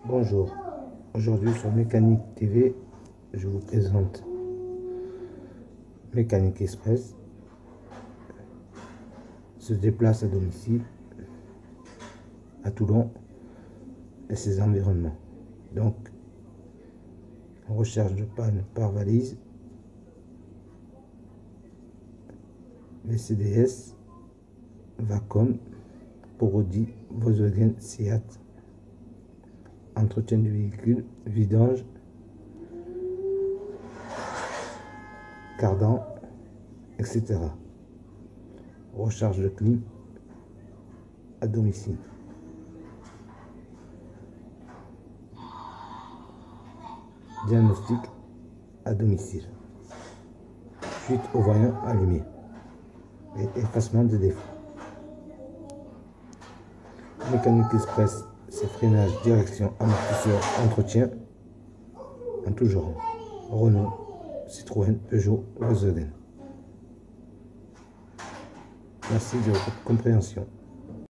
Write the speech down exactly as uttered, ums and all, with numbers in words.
Bonjour, aujourd'hui sur Mécanique T V, je vous présente Mécanique Express, se déplace à domicile à Toulon et ses environnements. Donc, recherche de panne par valise, Mercedes, Vacom, pour Audi, Volkswagen, Seat, entretien du véhicule, vidange, cardan, et cetera. Recharge de clim à domicile. Diagnostic à domicile. Fuite au voyant allumé et effacement de défauts. Mécanique Express, c'est freinage, direction, amortisseur, entretien en tout genre. Renault, Citroën, Peugeot, Volkswagen. Merci de votre compréhension.